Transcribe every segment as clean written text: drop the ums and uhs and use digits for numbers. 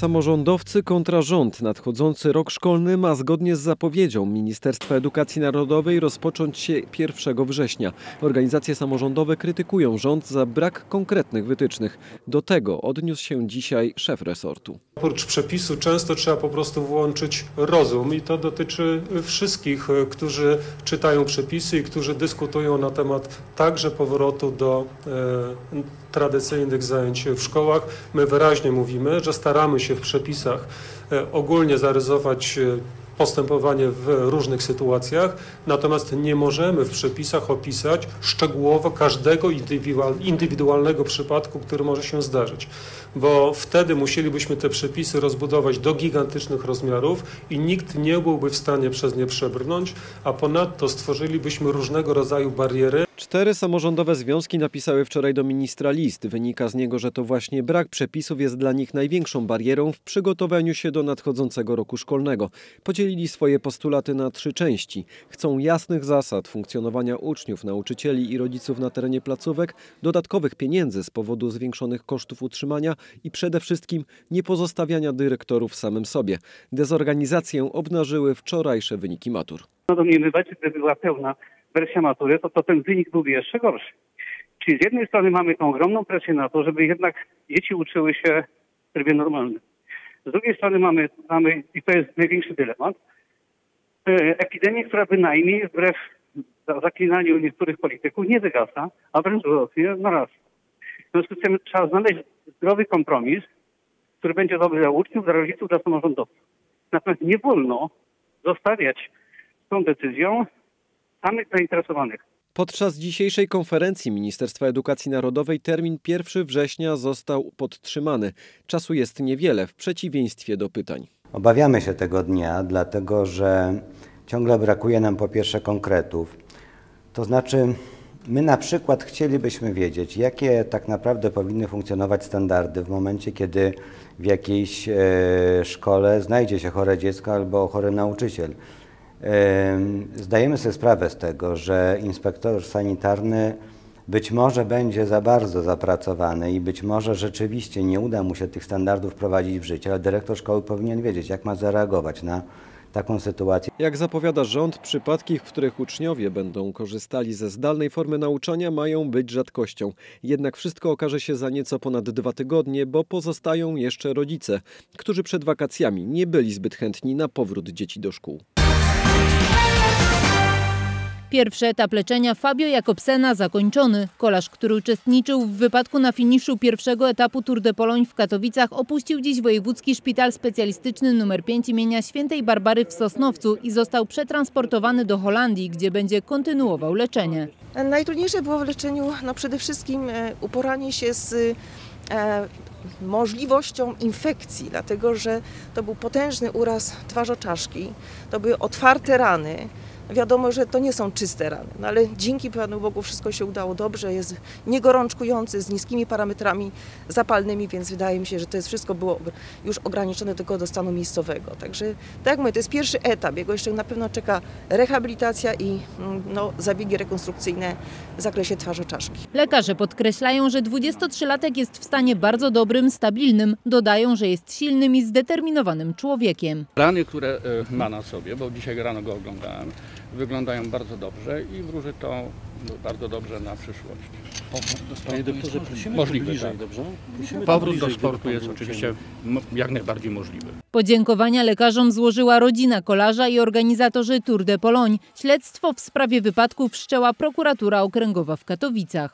Samorządowcy kontra rząd. Nadchodzący rok szkolny ma zgodnie z zapowiedzią Ministerstwa Edukacji Narodowej rozpocząć się 1 września. Organizacje samorządowe krytykują rząd za brak konkretnych wytycznych. Do tego odniósł się dzisiaj szef resortu. Oprócz przepisu często trzeba po prostu włączyć rozum i to dotyczy wszystkich, którzy czytają przepisy i którzy dyskutują na temat także powrotu do tradycyjnych zajęć w szkołach. My wyraźnie mówimy, że staramy się w przepisach ogólnie zarysować postępowanie w różnych sytuacjach, natomiast nie możemy w przepisach opisać szczegółowo każdego indywidualnego przypadku, który może się zdarzyć, bo wtedy musielibyśmy te przepisy rozbudować do gigantycznych rozmiarów i nikt nie byłby w stanie przez nie przebrnąć, a ponadto stworzylibyśmy różnego rodzaju bariery. 4 samorządowe związki napisały wczoraj do ministra list. Wynika z niego, że to właśnie brak przepisów jest dla nich największą barierą w przygotowaniu się do nadchodzącego roku szkolnego. Podzielili swoje postulaty na 3 części. Chcą jasnych zasad funkcjonowania uczniów, nauczycieli i rodziców na terenie placówek, dodatkowych pieniędzy z powodu zwiększonych kosztów utrzymania i przede wszystkim nie pozostawiania dyrektorów samym sobie. Dezorganizację obnażyły wczorajsze wyniki matur. Domniemywać, gdyby była pełna wersja matury, to ten wynik byłby jeszcze gorszy. Czyli z jednej strony mamy tą ogromną presję na to, żeby jednak dzieci uczyły się w trybie normalnym. Z drugiej strony mamy i to jest największy dylemat, epidemię, która bynajmniej wbrew zaklinaniu niektórych polityków nie wygasa, a wręcz odwrotnie narasta. W związku z tym trzeba znaleźć zdrowy kompromis, który będzie dobry dla uczniów, dla rodziców, dla samorządowców. Natomiast nie wolno zostawiać z tą decyzją samych zainteresowanych. Podczas dzisiejszej konferencji Ministerstwa Edukacji Narodowej termin 1 września został podtrzymany. Czasu jest niewiele w przeciwieństwie do pytań. Obawiamy się tego dnia, dlatego że ciągle brakuje nam po pierwsze konkretów. To znaczy my na przykład chcielibyśmy wiedzieć, jakie tak naprawdę powinny funkcjonować standardy w momencie, kiedy w jakiejś szkole znajdzie się chore dziecko albo chory nauczyciel. Zdajemy sobie sprawę z tego, że inspektor sanitarny być może będzie za bardzo zapracowany i być może rzeczywiście nie uda mu się tych standardów wprowadzić w życie, ale dyrektor szkoły powinien wiedzieć, jak ma zareagować na taką sytuację. Jak zapowiada rząd, przypadki, w których uczniowie będą korzystali ze zdalnej formy nauczania, mają być rzadkością. Jednak wszystko okaże się za nieco ponad 2 tygodnie, bo pozostają jeszcze rodzice, którzy przed wakacjami nie byli zbyt chętni na powrót dzieci do szkół. Pierwszy etap leczenia Fabio Jakobsena zakończony. Kolarz, który uczestniczył w wypadku na finiszu pierwszego etapu Tour de Pologne w Katowicach, opuścił dziś Wojewódzki Szpital Specjalistyczny nr 5 imienia Świętej Barbary w Sosnowcu i został przetransportowany do Holandii, gdzie będzie kontynuował leczenie. Najtrudniejsze było w leczeniu przede wszystkim uporanie się z możliwością infekcji, dlatego że to był potężny uraz twarzoczaszki, to były otwarte rany. Wiadomo, że to nie są czyste rany, ale dzięki Panu Bogu wszystko się udało dobrze, jest niegorączkujący, z niskimi parametrami zapalnymi, więc wydaje mi się, że to jest wszystko było już ograniczone tylko do stanu miejscowego. Także tak jak mówię, to jest pierwszy etap, jego jeszcze na pewno czeka rehabilitacja i zabiegi rekonstrukcyjne w zakresie twarzoczaszki. Lekarze podkreślają, że 23-latek jest w stanie bardzo dobrym, stabilnym. Dodają, że jest silnym i zdeterminowanym człowiekiem. Rany, które ma na sobie, bo dzisiaj rano go oglądałem, wyglądają bardzo dobrze i wróży to bardzo dobrze na przyszłość. Panie doktorze, prosimy możliwe, bliżej, tak. dobrze? Powrót do sportu jest oczywiście jak najbardziej możliwy. Podziękowania lekarzom złożyła rodzina kolarza i organizatorzy Tour de Pologne. Śledztwo w sprawie wypadku wszczęła prokuratura okręgowa w Katowicach.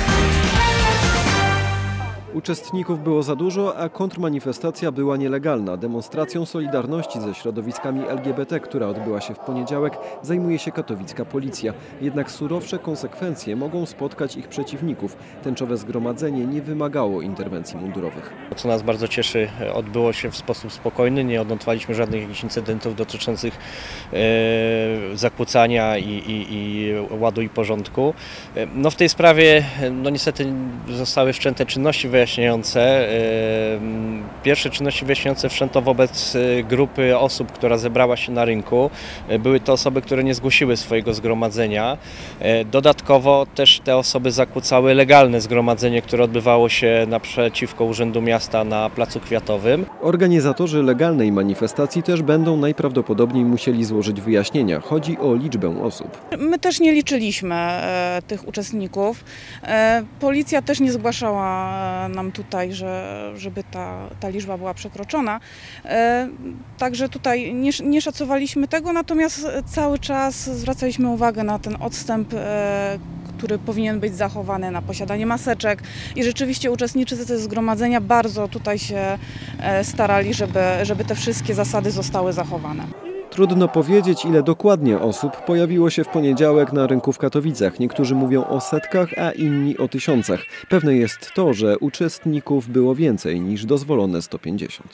Uczestników było za dużo, a kontrmanifestacja była nielegalna. Demonstracją solidarności ze środowiskami LGBT, która odbyła się w poniedziałek, zajmuje się katowicka policja. Jednak surowsze konsekwencje mogą spotkać ich przeciwników. Tęczowe zgromadzenie nie wymagało interwencji mundurowych. Co nas bardzo cieszy, odbyło się w sposób spokojny, nie odnotowaliśmy żadnych jakichś incydentów dotyczących zakłócania i ładu i porządku. W tej sprawie niestety zostały wszczęte czynności wyjaśniające. Pierwsze czynności wyjaśniające wszczęto wobec grupy osób, która zebrała się na rynku. Były to osoby, które nie zgłosiły swojego zgromadzenia. Dodatkowo też te osoby zakłócały legalne zgromadzenie, które odbywało się naprzeciwko Urzędu Miasta na Placu Kwiatowym. Organizatorzy legalnej manifestacji też będą najprawdopodobniej musieli złożyć wyjaśnienia. Chodzi o liczbę osób. My też nie liczyliśmy tych uczestników. Policja też nie zgłaszała nam tutaj, żeby ta liczba była przekroczona. Także tutaj nie szacowaliśmy tego, natomiast cały czas zwracaliśmy uwagę na ten odstęp, który powinien być zachowany, na posiadanie maseczek i rzeczywiście uczestnicy tego zgromadzenia bardzo tutaj się starali, żeby te wszystkie zasady zostały zachowane. Trudno powiedzieć, ile dokładnie osób pojawiło się w poniedziałek na rynku w Katowicach. Niektórzy mówią o setkach, a inni o tysiącach. Pewne jest to, że uczestników było więcej niż dozwolone 150.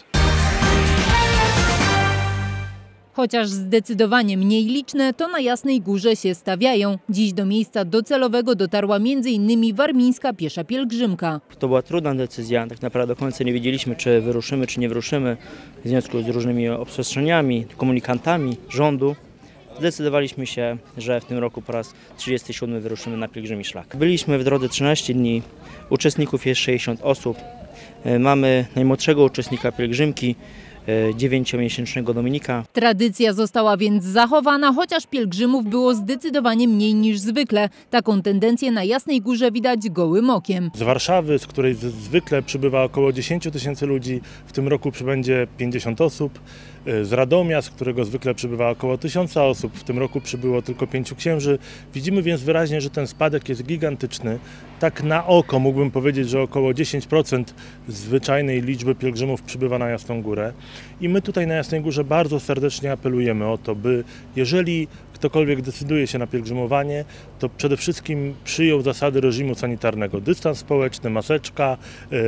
Chociaż zdecydowanie mniej liczne, to na Jasnej Górze się stawiają. Dziś do miejsca docelowego dotarła m.in. warmińska piesza pielgrzymka. To była trudna decyzja, tak naprawdę do końca nie wiedzieliśmy, czy wyruszymy, czy nie wyruszymy, w związku z różnymi obostrzeniami, komunikantami rządu. Zdecydowaliśmy się, że w tym roku po raz 37 wyruszymy na pielgrzymi szlak. Byliśmy w drodze 13 dni, uczestników jest 60 osób. Mamy najmłodszego uczestnika pielgrzymki, 9-miesięcznego Dominika. Tradycja została więc zachowana, chociaż pielgrzymów było zdecydowanie mniej niż zwykle. Taką tendencję na Jasnej Górze widać gołym okiem. Z Warszawy, z której zwykle przybywa około 10 000 ludzi, w tym roku przybędzie 50 osób. Z Radomia, z którego zwykle przybywa około 1000 osób, w tym roku przybyło tylko 5 księży. Widzimy więc wyraźnie, że ten spadek jest gigantyczny. Tak na oko mógłbym powiedzieć, że około 10% zwyczajnej liczby pielgrzymów przybywa na Jasną Górę. I my tutaj na Jasnej Górze bardzo serdecznie apelujemy o to, by jeżeli ktokolwiek decyduje się na pielgrzymowanie, to przede wszystkim przyjął zasady reżimu sanitarnego. Dystans społeczny, maseczka,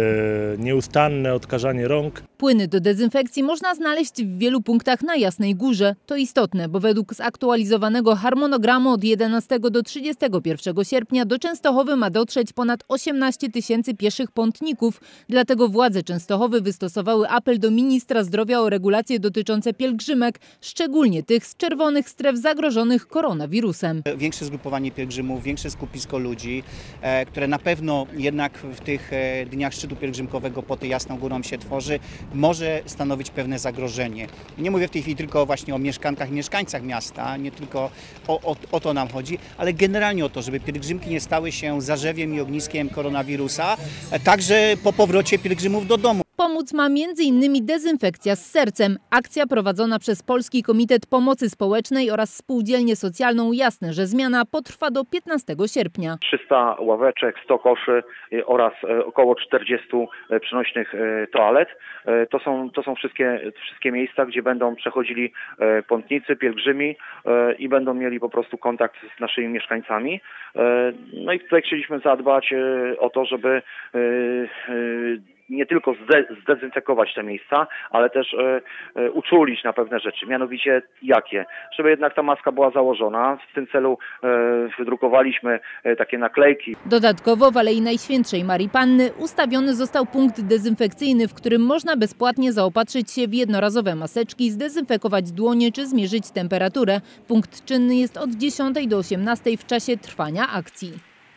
nieustanne odkażanie rąk. Płyny do dezynfekcji można znaleźć w wielu punktach na Jasnej Górze. To istotne, bo według zaktualizowanego harmonogramu od 11 do 31 sierpnia do Częstochowy ma dotrzeć ponad 18 000 pieszych pątników. Dlatego władze Częstochowy wystosowały apel do ministra zdrowia o regulacje dotyczące pielgrzymek, szczególnie tych z czerwonych stref zagrożonych koronawirusem. Większe zgrupowanie pielgrzymów, większe skupisko ludzi, które na pewno jednak w tych dniach szczytu pielgrzymkowego pod Jasną Górą się tworzy, może stanowić pewne zagrożenie. Nie mówię w tej chwili tylko właśnie o mieszkankach i mieszkańcach miasta, nie tylko o to nam chodzi, ale generalnie o to, żeby pielgrzymki nie stały się zarzewiem i ogniskiem koronawirusa, także po powrocie pielgrzymów do domu. Pomóc ma m.in. dezynfekcja z sercem. Akcja prowadzona przez Polski Komitet Pomocy Społecznej oraz Spółdzielnię Socjalną Jasne, że zmiana potrwa do 15 sierpnia. 300 ławeczek, 100 koszy oraz około 40 przenośnych toalet. To są wszystkie miejsca, gdzie będą przechodzili pątnicy, pielgrzymi i będą mieli po prostu kontakt z naszymi mieszkańcami. No i tutaj chcieliśmy zadbać o to, żeby nie tylko zdezynfekować te miejsca, ale też uczulić na pewne rzeczy. Mianowicie jakie? Żeby jednak ta maska była założona. W tym celu wydrukowaliśmy takie naklejki. Dodatkowo w Alei Najświętszej Marii Panny ustawiony został punkt dezynfekcyjny, w którym można bezpłatnie zaopatrzyć się w jednorazowe maseczki, zdezynfekować dłonie czy zmierzyć temperaturę. Punkt czynny jest od 10 do 18 w czasie trwania akcji.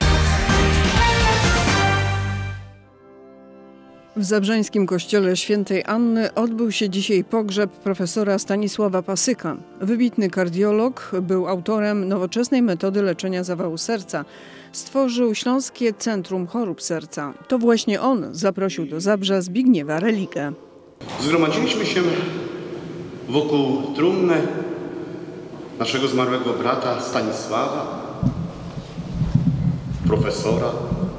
W zabrzańskim kościele świętej Anny odbył się dzisiaj pogrzeb profesora Stanisława Pasyka. Wybitny kardiolog, był autorem nowoczesnej metody leczenia zawału serca. Stworzył Śląskie Centrum Chorób Serca. To właśnie on zaprosił do Zabrza Zbigniewa Religę. Zgromadziliśmy się wokół trumny naszego zmarłego brata Stanisława, profesora,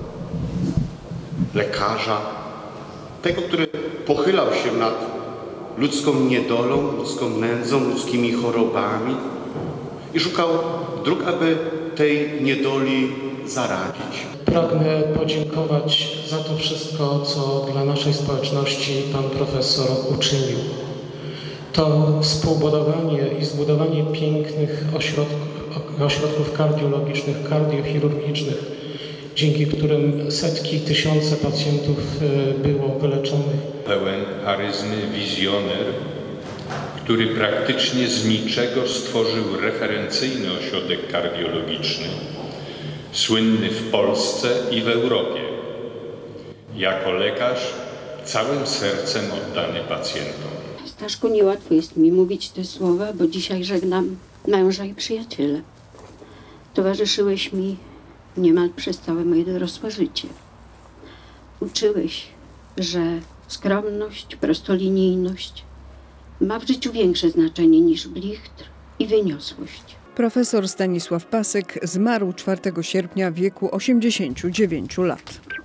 lekarza, tego, który pochylał się nad ludzką niedolą, ludzką nędzą, ludzkimi chorobami i szukał dróg, aby tej niedoli zaradzić. Pragnę podziękować za to wszystko, co dla naszej społeczności pan profesor uczynił. To współbudowanie i zbudowanie pięknych ośrodków kardiologicznych, kardiochirurgicznych dzięki którym setki, tysiące pacjentów było wyleczonych. Pełen charyzmy wizjoner, który praktycznie z niczego stworzył referencyjny ośrodek kardiologiczny, słynny w Polsce i w Europie. Jako lekarz całym sercem oddany pacjentom. Staszku, niełatwo jest mi mówić te słowa, bo dzisiaj żegnam męża i przyjaciela. Towarzyszyłeś mi niemal przez całe moje dorosłe życie. Uczyłeś, że skromność, prostolinijność ma w życiu większe znaczenie niż blichtr i wyniosłość. Profesor Stanisław Pasyk zmarł 4 sierpnia w wieku 89 lat.